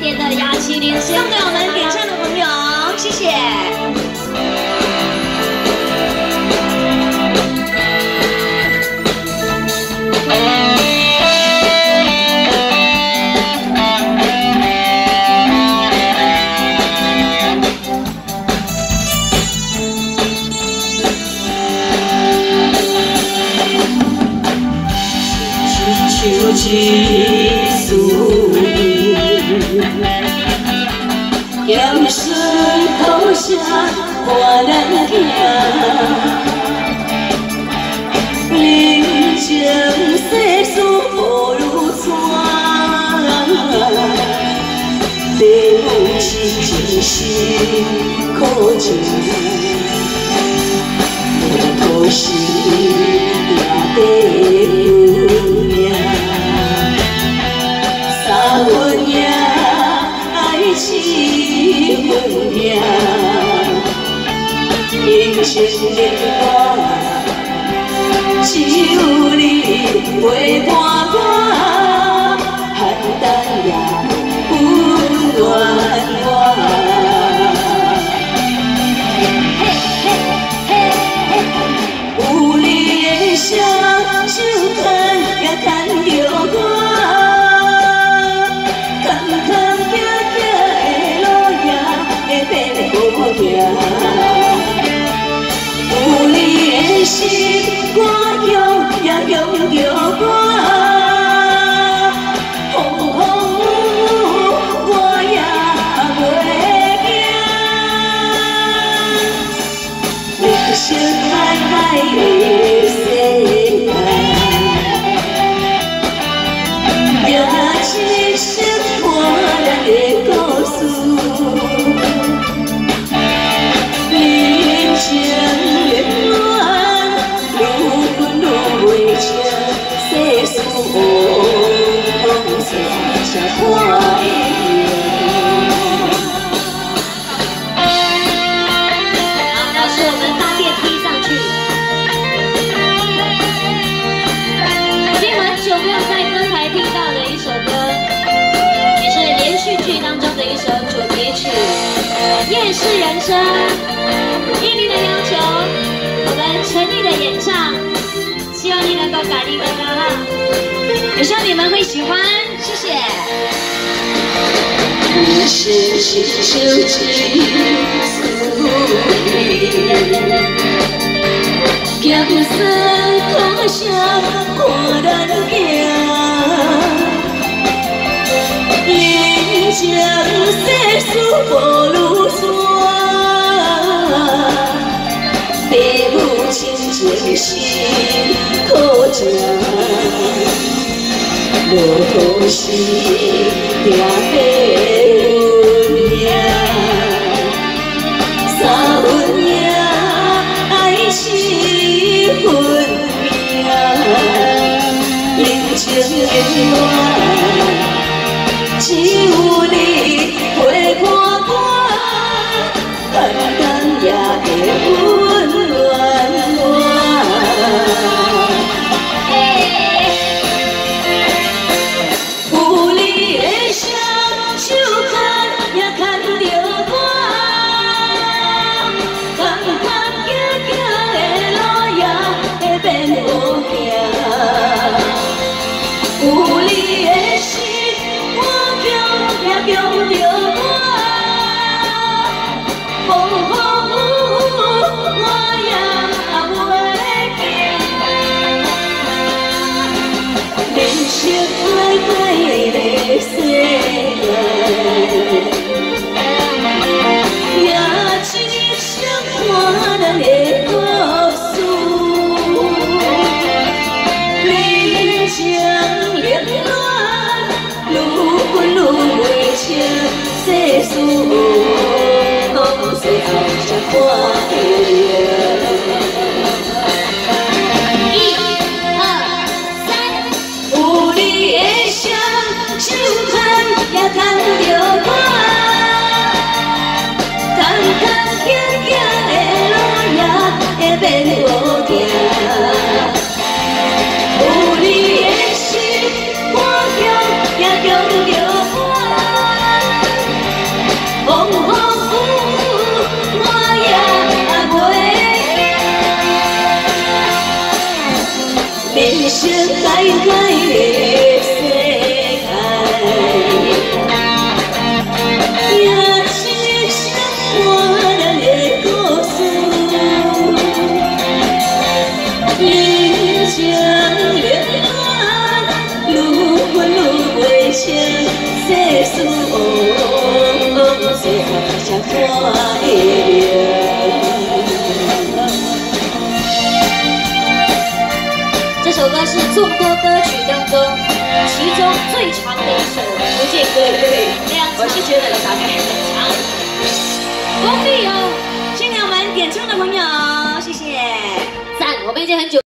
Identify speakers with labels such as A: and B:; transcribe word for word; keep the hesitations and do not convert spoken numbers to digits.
A: 点的雅琪连线，送给我们点唱的朋友，谢谢。
B: 像一丝咸水土声伴咱行，人情世事无如山，父母亲情辛苦情，无土是也得。 三分命，爱七分命，人生冷暖，只有你陪伴我，寒冬也温暖我。有你的声，手牵也牵着我。 有你的心，我强也强着我。风风雨雨，我也袂惊。人生海海的世界，也一生换咱的故事。 情冷暖，愈分愈袂清，世事风雪才看会
A: 好，要是我们搭电梯上去，已经很久没有在灯台听到的一首歌，也是连续剧当中的一首主题曲《夜市人生》。 依您的要求，我们全力的演唱，希望你能够感应得到哈，也希望你们会喜欢，谢谢。
B: 人生是像一丝咸酸苦涩看咱行，人情世事无如山。 父母亲情辛苦情，无土是定父命，三分命，爱七分命，人情冷暖，只有你陪伴我，寒冬也会温。 世事风雪才看会一二三，有你的声，手牵也牵着我，坎坎坷坷的路也会变好行。有你的心，我强也强着我。
A: 首歌是众多歌曲当中其中最长的一首福建歌，非常
B: 我是觉得很长，
A: 长。恭喜哦，
B: 谢谢我们点唱的朋友，谢谢。
A: 赞，我们已经很久。